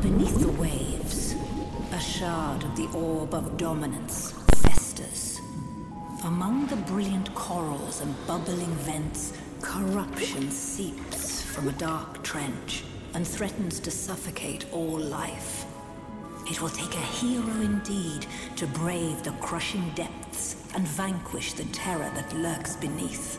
Beneath the waves, a shard of the orb of dominance festers. Among the brilliant corals and bubbling vents, corruption seeps from a dark trench and threatens to suffocate all life. It will take a hero indeed to brave the crushing depths and vanquish the terror that lurks beneath.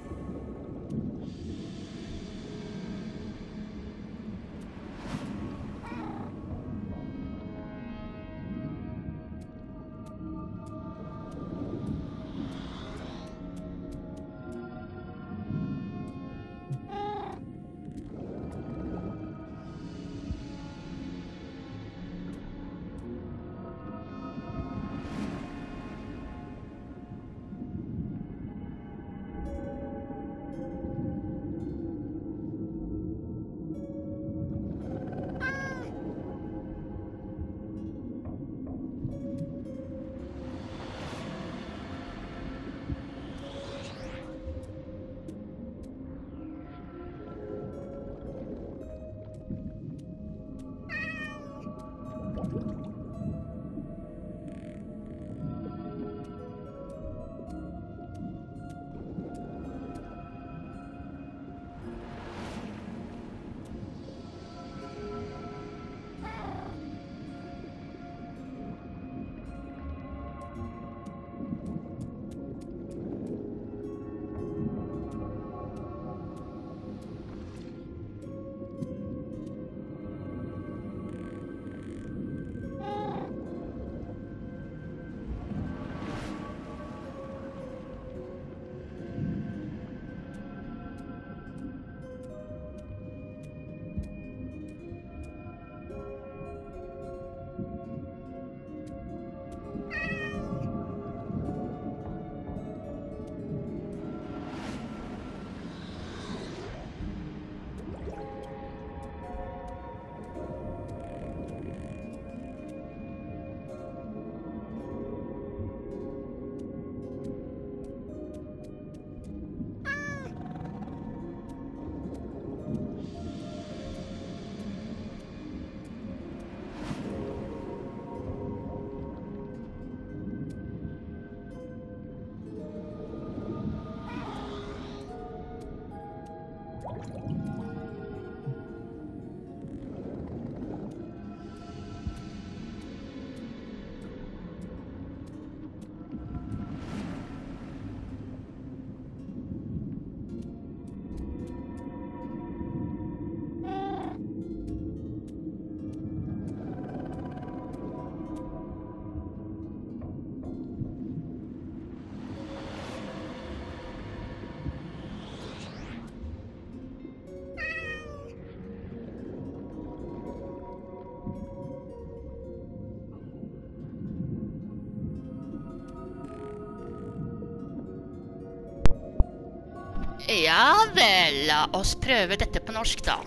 Ja vel, la oss prøve dette på norsk da.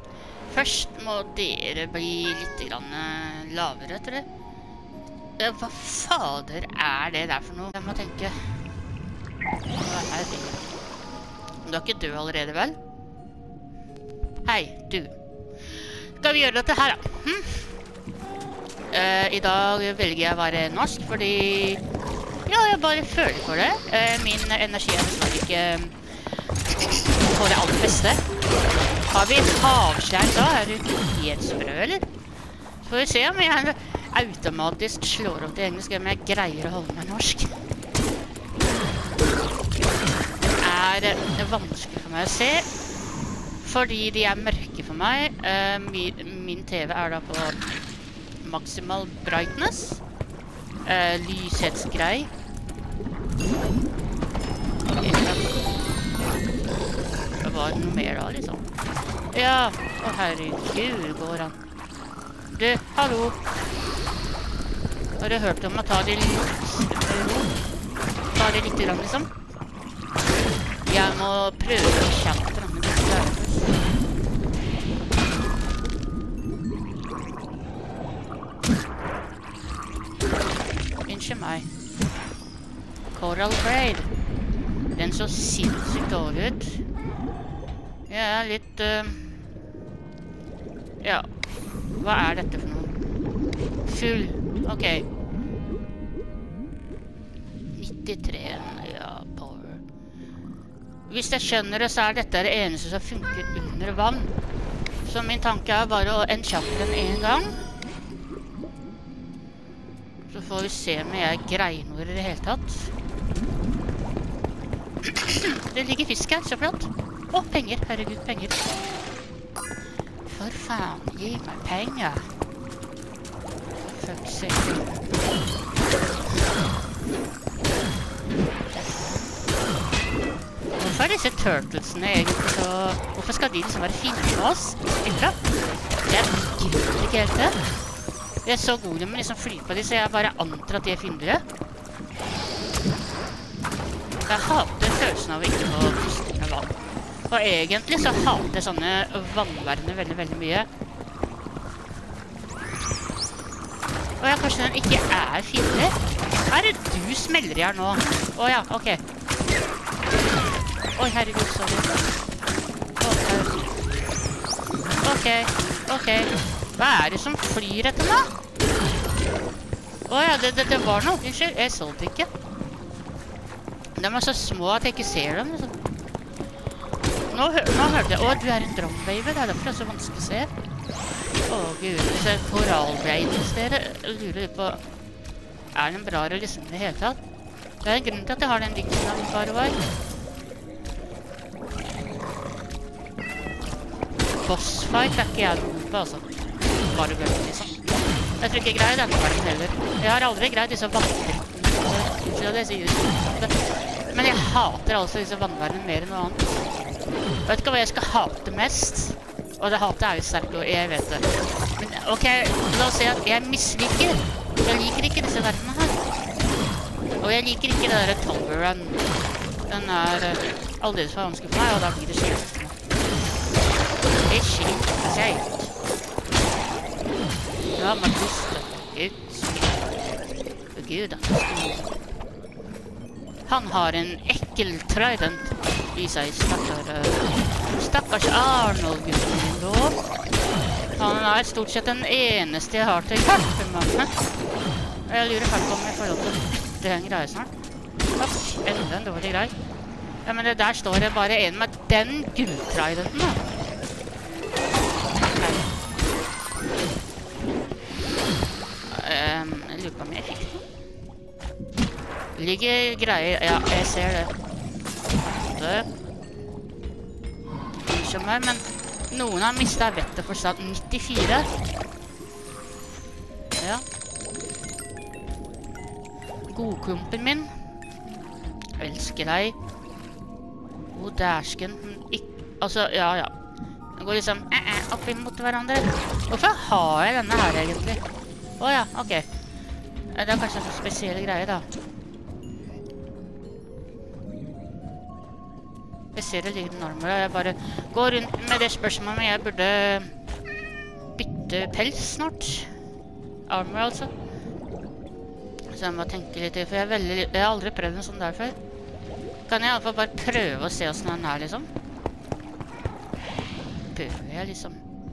Først må dere bli litt lavere, tror jeg. Hva fader er det der for noe? Jeg må tenke. Hva er det? Du er ikke død allerede, vel? Hei, du. Skal vi gjøre dette her da? I dag velger jeg å være norsk, fordi... Ja, jeg bare føler for det. Min energi er dessverre ikke... på det aller beste. Har vi havskjær da? Er du helt sprø, eller? Får vi se om jeg automatisk slår opp til engelsk, om jeg greier å holde meg norsk. Det er vanskelig for meg å se, fordi de er mørke for meg. Min TV er da på maximal brightness. Lyshetsgrei. Var det noe mer da, liksom? Ja, å herregud, går han. Du, hallo. Har du hørt om å ta det litt grann, liksom? Jeg må prøve å kjempe med dette. Unnskyld meg. Coral Braid. Den så sinnssykt dårlig ut. Jeg er litt... ja. Hva er dette for noe? Full. Ok. 93, ja, power. Hvis jeg skjønner det, så er dette det eneste som funker under vann. Så min tanke er bare å enchatte den en gang. Så får vi se om jeg greier noe i det hele tatt. Det ligger fisk her, så flott. Å, penger, herregud, penger. For faen, gi meg penger. Fuck sake. Hvorfor er disse turtlesene egentlig så... Hvorfor skal de liksom være fine med oss? Spillere? Jeg gidder ikke helt det. Jeg er så gode med liksom fly på de, så jeg bare antar at de er fiendere. Jeg hater følelsen av å ikke få puste med vann. Og egentlig så hater jeg sånne vannverdener veldig, veldig mye. Og ja, kanskje den ikke er fiender? Er det du smeller i her nå? Åja, ok. Oi, herregud, sorry. Ok. Hva er det som flyr etter meg? Åja, det var noe. Unnskyld, jeg så det ikke. De er så små at jeg ikke ser dem, liksom. Nå hørte jeg, du er en drømbaby, det er derfor det er så vanskelig å se. Gud, disse korallbreidene dere, jeg lurer litt på, er den bra realisme i det hele tatt? Det er en grunn til at jeg har den dikten bare var. Bossfight er ikke jeg noe på, altså. Bare gøy, liksom. Jeg tror ikke jeg greier denne verden heller. Jeg har aldri greid disse vannverdenene. Men jeg hater altså disse vannverdenene mer enn noe annet. Jeg vet ikke hva jeg skal hate mest. Og det hatet er jo sterkt, og jeg vet det. Men ok, la oss si at jeg misliker. Jeg liker ikke disse verdenene her. Og jeg liker ikke det der Tomber Run. Den er aldeles for vanskelig for meg, og da blir det skjelt for meg. Det er skjelt. Ja, men Gud, han har en ekkel trident i seg, stakkars Arnold, gutten min da. Han er stort sett den eneste jeg har til å hjelpe meg med. Jeg lurer faktisk om jeg får lov til å bytte en greie snart. Enda en dårlig greie. Ja, men der står det bare en med den gulltridenten da. Jeg lurer på om jeg fikk den. Ligger greier, ja, jeg ser det. Det. Ikke mer, men noen har mistet vettet for stand 94. Ja. Godklumpen min. Elsker deg. Dæsken. Altså, ja. Den går liksom opp imot hverandre. Hvorfor har jeg denne her egentlig? Åja, ok. Det er kanskje en spesiell greie da. Jeg ser det ligger nærmere. Jeg bare går rundt med det spørsmålet, men jeg burde bytte pels snart. Armor altså. Så jeg må tenke litt, for jeg har aldri prøvd en sånn der før. Kan jeg i alle fall bare prøve å se hvordan den er, liksom? Prøver jeg, liksom?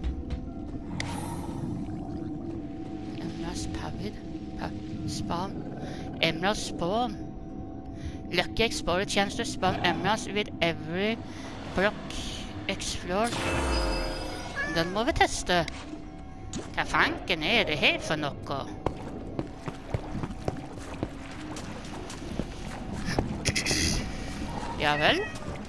Emerald Pavid. Spawn. Emerald Spawn. Lucky Explorer chance to spawn emeralds with every block explored. Den må vi teste. Hva fanken er det her for noe? Ja vel.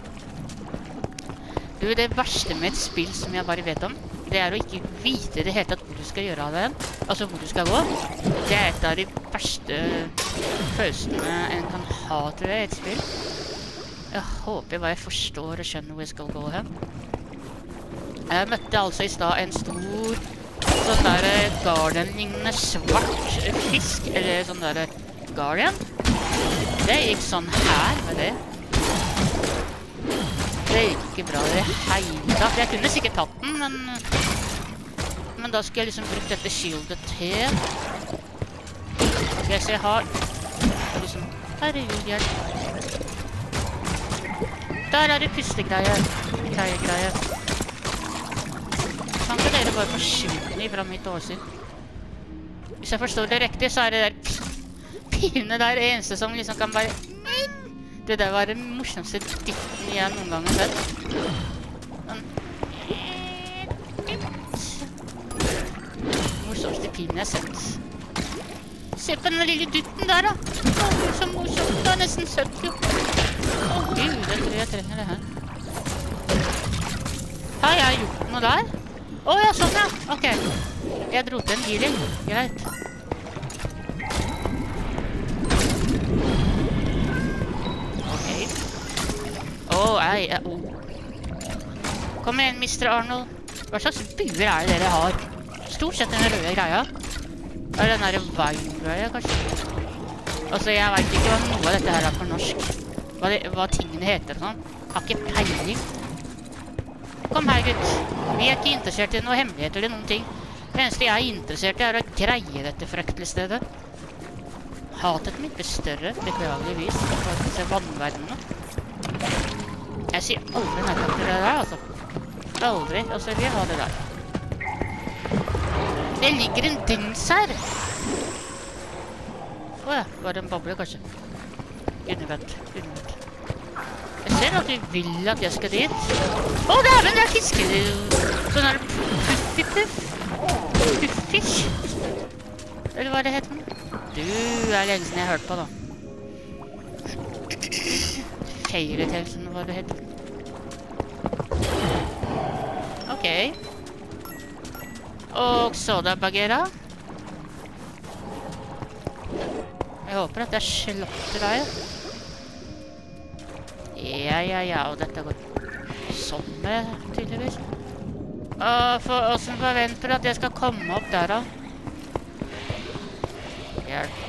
Du, det verste med et spill som jeg bare vet om, det er å ikke vite det helt at hvor du skal gjøre av den. Altså hvor du skal gå. Det er et av de verste følelsene en kan ha, tror jeg, i et spill. Jeg håper bare jeg forstår og skjønner hvor jeg skal gå hen. Jeg møtte altså i sted en stor, sånn der Guardian-lignende svart fisk, eller sånn der Guardian. Det gikk sånn her med det. Det gikk ikke bra i det hele tatt. Jeg kunne sikkert tatt den, men da skulle jeg liksom brukt dette shieldet til. Ok, så jeg har liksom... Herregud, hjelp. Der er det pustegreie. Greie. Kan ikke dere bare forsvinne fra mitt åsyn? Hvis jeg forstår det riktig, så det der pinene der eneste som liksom kan bare... Det der var det morsomste dytten jeg noen gang har sett. Sånn... Morsomste pinen jeg har sett. Se på den lille dytten der da. Så morsomt, det nesten søtt jo. Gud, jeg tror jeg trenger det her. Har jeg gjort noe der? Ja, sånn ja. Ok. Jeg dro til en healing. Greit. Ok. Kom igjen, Mr. Arnold. Hva slags buer det dere har? Stort sett den røde greia. Den der vine-greia, kanskje? Altså, jeg vet ikke hva noe av dette her på norsk. Hva tingene heter og sånn. Har ikke peiling. Kom her, gutt. Vi ikke interessert i noe hemmelighet eller noen ting. Det eneste jeg interessert i å greie dette frektelige stedet. Hatet mitt blir større, beklageligvis, for å se vannverdene. Jeg sier aldri nei takk til det der, altså. Aldri, altså vi har det der. Det ligger en dings her. Ja, var det en bable, kanskje? Undervent. Jeg ser at du vil at jeg skal dit. Dæven, det fisker! Sånn her puffipuff. Puffish. Eller hva det heter. Du lenge siden jeg har hørt på, da. Fairytales, eller hva det heter. Ok. Og soda bagera. Jeg håper at jeg slåtter deg. Ja, og dette går sånn med, tydeligvis. For oss som forventer at jeg skal komme opp der da. Hjelp.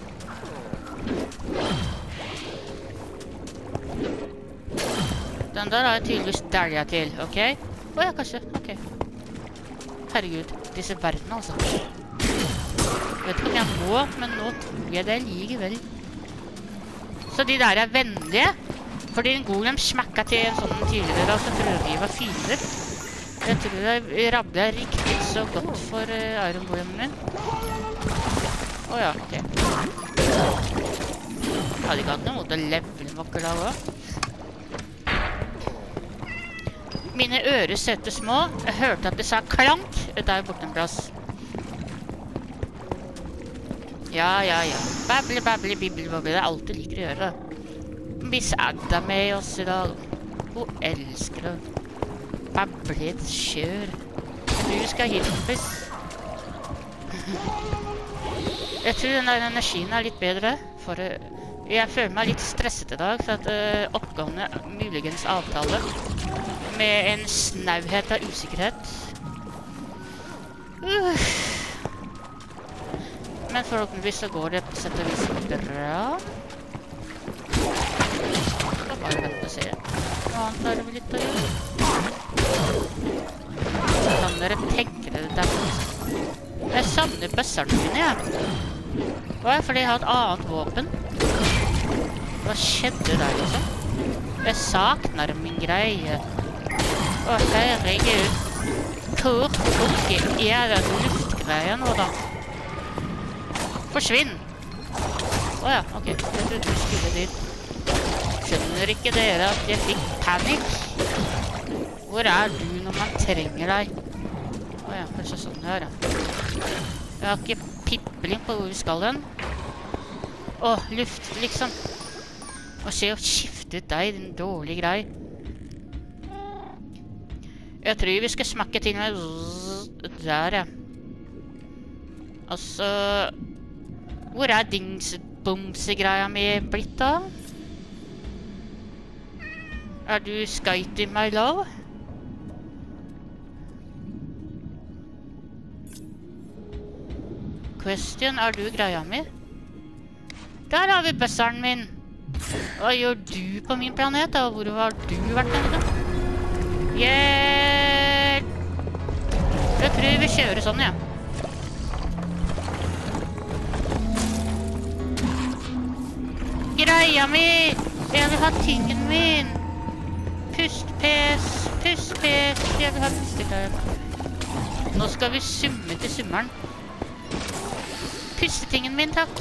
Den der har jeg tydeligvis dælget til, ok? Ja, kanskje, ok. Herregud, disse verden altså. Jeg vet ikke om jeg må, men nå tror jeg det likevel. Så de der vennlige, fordi en golem smakket til en sånn tidligere da, så tror jeg de var fiender. Jeg tror jeg rablet riktig så godt for Iron Golemen min. Ja, ok. Jeg hadde ikke hatt noe mot å levele vakker da også. Mine ører søtte små. Jeg hørte at det sa klank der borte en plass. Ja. Babble, bibbel, det er alt du liker å gjøre. Miss Adda med oss i dag. Hun elsker det. Babble, kjør. Du skal hit, kompis. Jeg tror den der energien er litt bedre, for jeg føler meg litt stresset i dag, for at oppgavene muligens avtale med en snauhet av usikkerhet. Men forhåpentligvis så går det på sett og vis bra. Da bare vent og se. Hva annet er det vel litt å gjøre? Kan dere tenke dere det der? Jeg savner bøsserne mine, jeg. Hva er fordi jeg har et annet våpen? Hva skjedde der, liksom? Jeg sakner min greie. Herregud. Hvor tok jeg den luftgreia nå, da? Forsvinn! Ja, ok. Jeg trodde du skulle dit. Skjønner ikke dere at jeg fikk panikk? Hvor er du når man trenger deg? Ja, kanskje sånn her, ja. Jeg har ikke pipling på hvor vi skal den. Luft, liksom. Og se å skifte ut deg, din dårlige grei. Jeg tror vi skal smakke til med der, ja. Altså... Hvor er dingsbomsegreia mi blitt da? Er du skite my love? Question, er du greia mi? Der har vi bøsseren min. Hva gjør du på min planet da? Hvor har du vært denne da? Hjelp! Jeg tror vi kjører sånn, ja. Greia mi! Jeg vil ha tingen min! Pust, pes, jeg vil ha pustegreia. Nå skal vi summe til summeren. Pustetingen min, takk.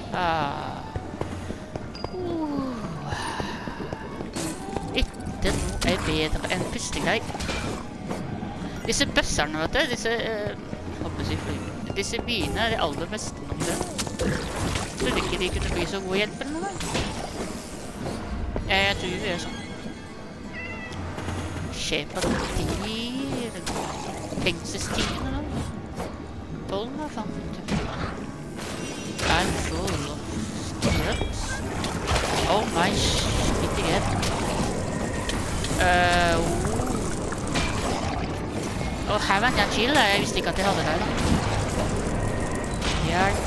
Ikke noe er bedre enn pustegreie. Disse bøsserne, vet du, disse byene er det aller beste om det. Trodde ikke de kunne bli så god hjelp eller noe. Jeg tror vi gjør sånn. Se på de fengselstingene da. Bollen var fanget. I'm full of spirits. Oh my shit again. Her var en chill, jeg visste ikke at jeg hadde det da. Hjelp.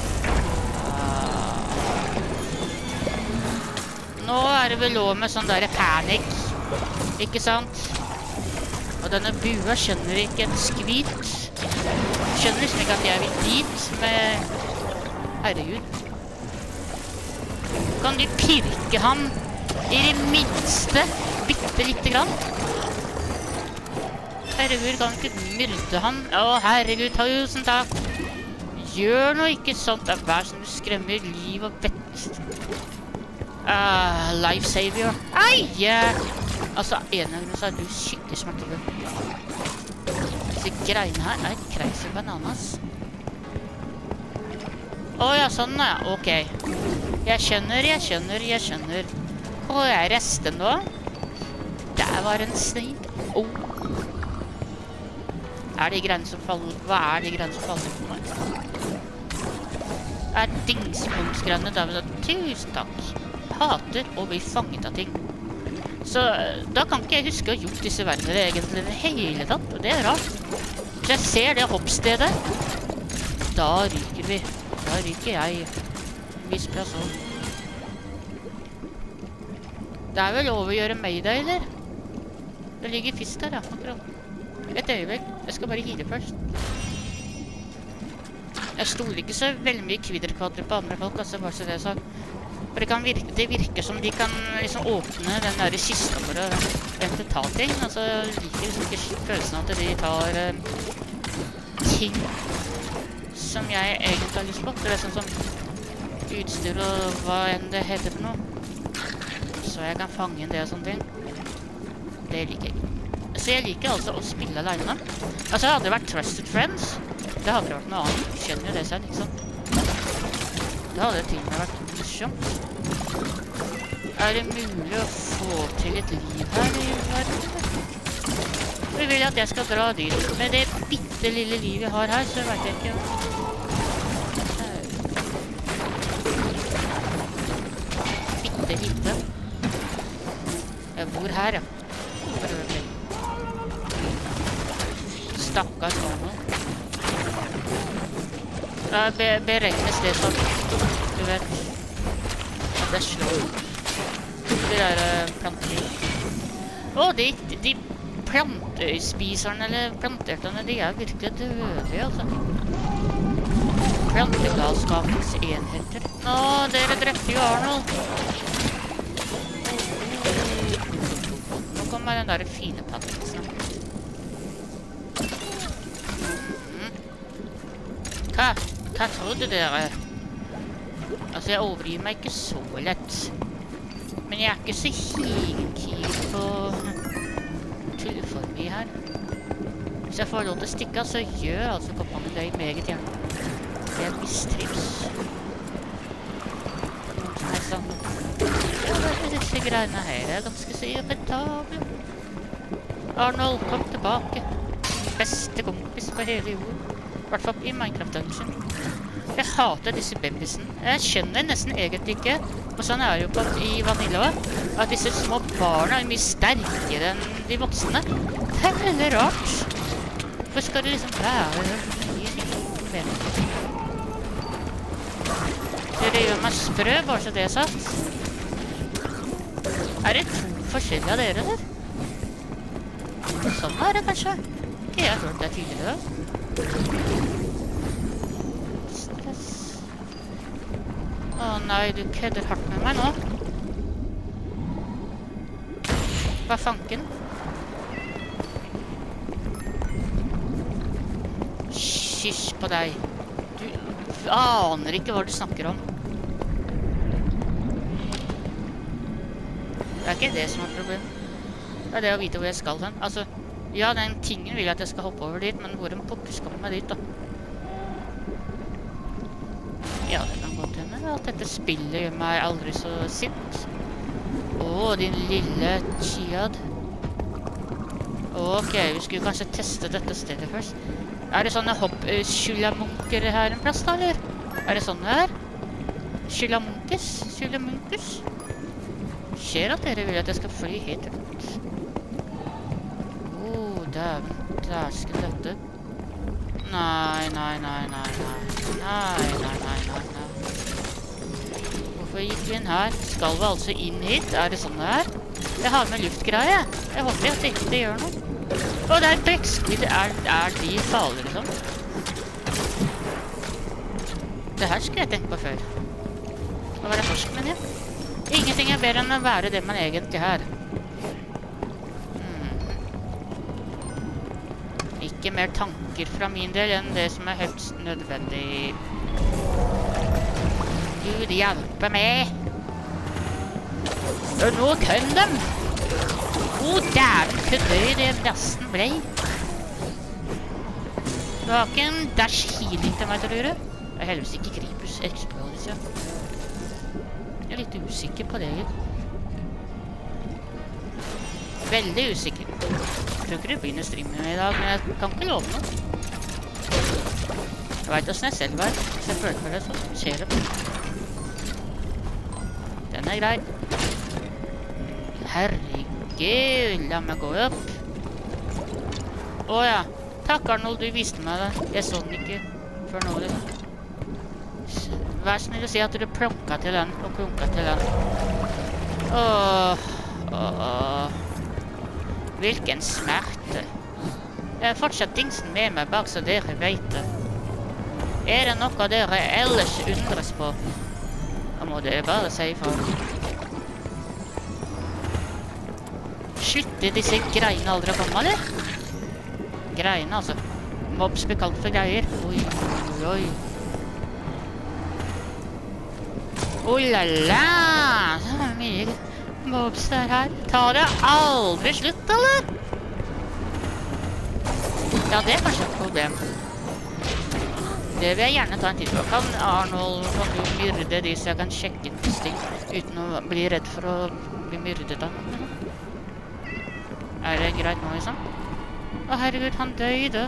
Nå er det vel lov med sånn der panikk, ikke sant? Og denne bua skjønner ikke en skvit. Skjønner liksom ikke at jeg vil dit med... Herregud. Kan du pirke han i det minste, bitte lite grann? Herregud, kan du ikke myrde han? Å, herregud, tusen takk. Gjør noe ikke sånt, det er hver som du skremmer liv og vett. Life savior. Ai, altså, en av grunnen så er du skikkelig smertefull. Disse greiene her er crazy bananas. Ja, sånn ja, ok. Jeg skjønner. Jeg er resten nå. Der var en sneak. Er de greiene som faller? Hva er de greiene som faller på meg? Er dingsbomsgreiene da? Tusen takk. Hater å bli fanget av ting. Så da kan ikke jeg huske å ha gjort disse verdener egentlig det hele tatt, og det er rart. Så jeg ser det hoppstedet. Da ryker vi. Da ryker jeg. Visper jeg så. Det er vel lov å gjøre Mayday, eller? Det ligger fisk der, ja. Akkurat. Et øyeblikk. Jeg skal bare hile først. Jeg stoler ikke så veldig mye kvidderkvadre på andre folk, altså bare så det er sagt. For det virker som de kan liksom åpne den der kista for å egentlig ta ting. Altså, liker liksom ikke følelsen av at de tar ting som jeg egentlig har lyst på. Det er sånn som utstyr og hva enn det heter for noe. Så jeg kan fange inn det og sånne ting. Det liker jeg. Så jeg liker altså å spille alene. Altså, hadde det vært Trusted Friends, det hadde vært noe annet. Skjønner jo det selv, ikke sant? Det hadde til og med vært morsomt. Er det mulig å få til et liv her i verden? Vi vil at jeg skal dra dit. Med det bitte lille livet jeg har her, så vet jeg ikke bitte lite. Jeg bor her, ja. Stakkars Arnold. Beregnes det som, du vet, det slår. De der plantene. De plantespiserne, eller plantertene, de er virkelig dødelige, altså. Plantegalskapens enheter. Nå, dere drepte jo Arnold. Nå kommer den der fine pattisen. Hva trodde dere? Altså, jeg overgir meg ikke så lett. Men jeg er ikke så higenkig på tulleformi her. Hvis jeg får lov til å stikke, så gjør altså kompanjen det meget gjerne. Jeg mistrives. Nei, sånn. Ja, disse greiene her er ganske så irritable. Arnold, kom tilbake. Beste kompis på hele jorden. I hvert fall i Minecraft Dungeon. Jeg hater disse babysene. Jeg skjønner nesten egentlig ikke, og sånn er det jo i Vanilla, at disse små barna er mye sterkere enn de voksne. Det er veldig rart. Hvorfor skal du liksom være det? Dere gjør meg sprø, bare så det er satt. Er det to forskjellige av dere, eller? Sånn er det kanskje. Ikke jeg har hørt det tidligere. Stress. Å nei, du kødder hardt med meg nå. Hva fanken? Hysj på deg. Du aner ikke hva du snakker om. Det er ikke det som er problemet. Det er det å vite hvor jeg skal hen. Altså, ja, den tingen vil at jeg skal hoppe over dit, men hvor en pokker skal meg dit, da? Ja, det kan godt hende at dette spillet gjør meg aldri så sint. Din lille chiad. Ok, vi skulle kanskje teste dette stedet først. Er det sånne hopp-skyllamunker her en plass da, eller? Er det sånne her? Skyllamunkes? Skjer at dere vil at jeg skal fly helt rundt. Dæven, dæsken dette. Nei. Hvorfor gikk vi inn her? Skal vi altså inn hit? Er det sånn det er? Jeg har med luftgreie. Jeg håper at det ikke gjør noe. Det er bekkskudd. Er de farlige, liksom? Det her skulle jeg tenke på før. Hva var det norsk, mener jeg? Ingenting er bedre enn å være det man egentlig er. Ikke mer tanker fra min del enn det som er høyst nødvendig. Gud hjelpe meg! Nå kom dem! Dæven, kødder det nesten ble. Du har ikke en dash healing til meg, tror du? Det er heldigvis ikke Gripus Explodes, ja. Jeg er litt usikker på det. Veldig usikker. Jeg tror ikke du begynner streamen i dag, men jeg kan ikke love noe. Jeg vet hvordan jeg selv var, så jeg føler for det, så skjer det. Den er grei. Herregud, la meg gå opp. Ja. Takk, Arnold, du viste meg det. Jeg så den ikke før nå, liksom. Vær snill å si at du plukket til den, og plukket til den. Hvilken smerte. Jeg har fortsatt dingsen med meg bak, så dere vet det. Er det noe dere ellers undres på? Da må dere bare si ifra. Slutter disse greiene aldri å komme, eller? Greiene, altså. Mobs blir kalt for greier. Oi. La la! Så mye mobs der her. Tar det aldri slutt, eller? Ja, det er kanskje et problem. Det vil jeg gjerne ta en tid på. Kan Arnold du myrde de så jeg kan sjekke en ting uten å bli redd for å bli myrdet av noen? Er det greit nå, liksom? Herregud, han døde.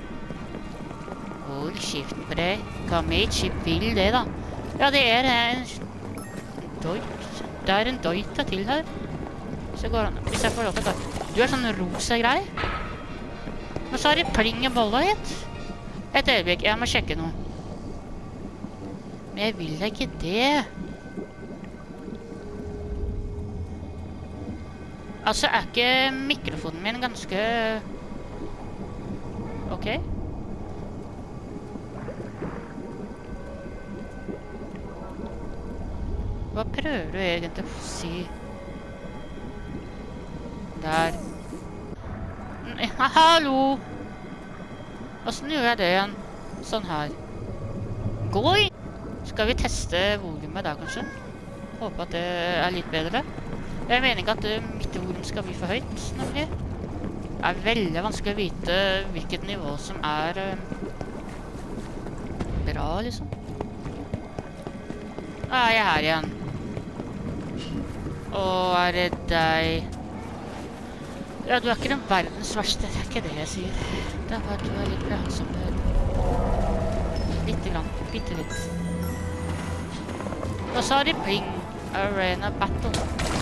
Hold kjeften på deg. Kan vi ikke vil det, da? Ja, det er en doit. Det er en doita til her. Så går han. Hvis jeg får lov til å gå. Du er sånn rosa grei. Og så har det pling i bolla hit. Et øyeblikk, jeg må sjekke noe. Men jeg vil ikke det. Altså, er ikke mikrofonen min ganske... Ok? Hva prøver du egentlig å si? Der. Hallo! Hvordan gjør jeg det igjen? Sånn her. Gå inn! Skal vi teste volumet der, kanskje? Håper at det er litt bedre. Jeg mener ikke at mitt volum skal bli for høyt, nemlig. Det er veldig vanskelig å vite hvilket nivå som er bra, liksom. Er jeg her igjen? Er det deg? Ja, du er ikke den verdens verste, det er ikke det jeg sier. Det er bare at du er litt plagsom. Litt grann, bitte litt. Og så har de pling. Arena battle.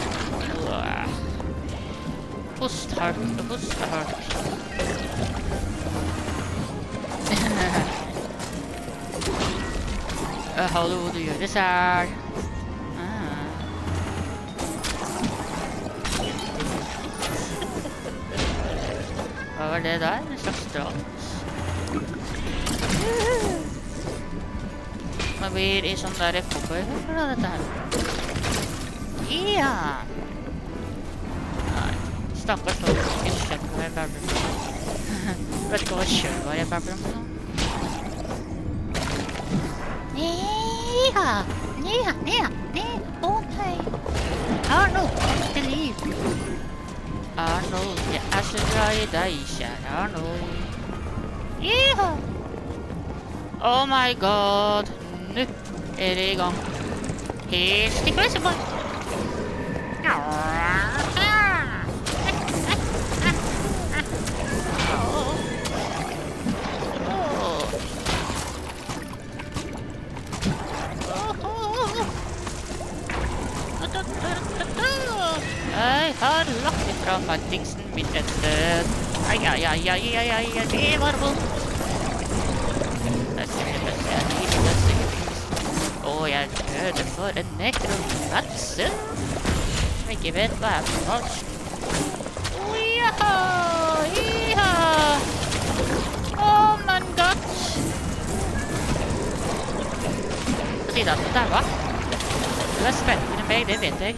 Posthark. Hallo, du gjør det selv. Hva var det der? En slags drans. Man blir i sånn der cowboy-hør av dette her. Ja! Nei, stakkars folk ikke skjønner hva jeg babler om. Vet ikke hva selv hva jeg babler om nå. Nja, å nei. Arnold, ekte liv. Arnold, jeg så glad I deg, kjære Arnold. Nja. Oh my god, nå det I gang. Helt I crazy boy. Jeg har lagt ifra meg dingsen min et sted. Ai, det var vondt. Og jeg døde for en nekromanse som ikke vet hva for norsk. Jaha. Oh my god. Fordi da den der var. Du spennende med meg, det vet jeg.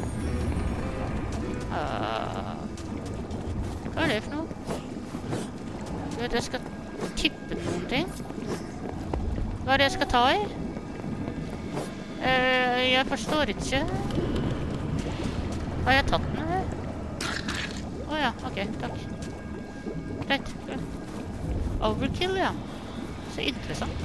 Hva det for noe? Du vet, jeg skal tippe noen ting. Hva det jeg skal ta I? Jeg forstår ikke. Har jeg tatt den? Åja, ok, takk. Greit. Overkill, ja. Så interessant.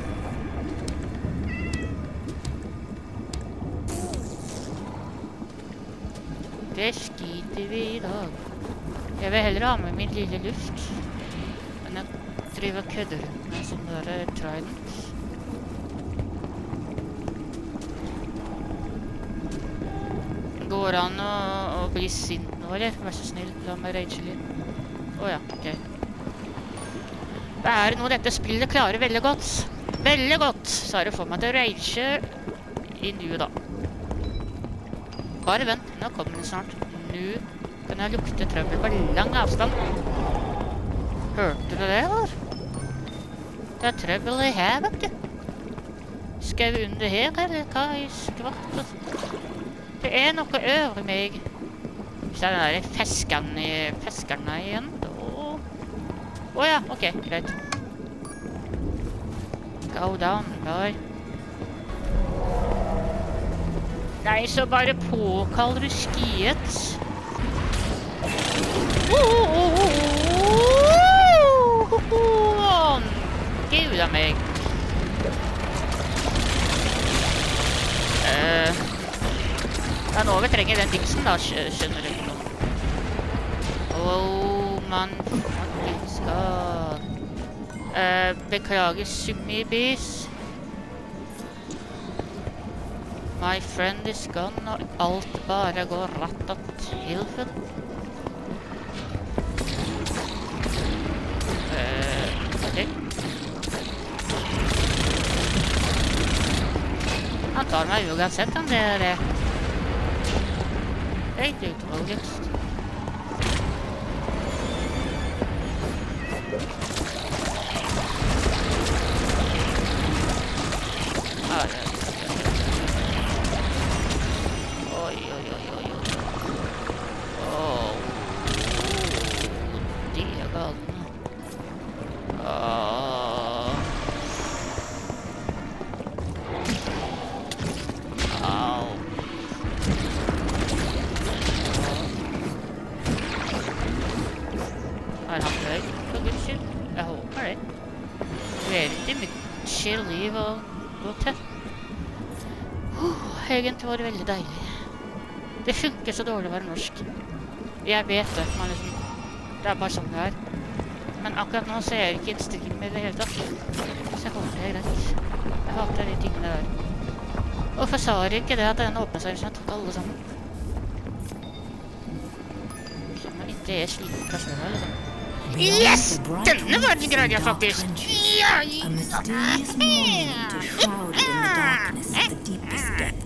Det skiter vi I dag. Jeg vil heller ha med min lille luft. Men jeg driver og kødder med sånn der trident. Går an å bli sint nå, eller? Vær så snill, la meg rage litt. Åja, ok. Det noe dette spillet klarer veldig godt. Veldig godt! Så det for meg til å rage I nu da. Bare vent, nå kommer den snart. Nå kan jeg lukte trøbbel på lang avstand. Hørte du det, eller? Det trøbbel I her, vet du. Skal vi under her, eller hva I skvatt? Det noe over meg. Hvis det den der feskerne igjen, da... Åja, ok, greit. Go down, boy. Nei, så bare påkaller du skiet. Gud av meg. Det noe vi trenger den dingsen da, skjønner du nå. Man faktisk skal... beklager summibis. My friend is gone, og alt bare går rett opp til for. Ok. Han tar meg uansett om det det. Helt utroligst. Liv og gå til. Egentlig var det veldig deilig. Det funker så dårlig å være norsk. Jeg vet det, men liksom, det bare sånn det Men akkurat nå ser jeg ikke innstillingen med det hele tatt. Så jeg håper det greit. Jeg hater de tingene der. Hvorfor sa jeg ikke det at den åpnet seg hvis jeg tok alle sammen? Så man ikke sliten fra selv, liksom. Yes! Denne var den greia faktisk! Ja! A mysterious moment to shroud in the darkness of the deepest depths.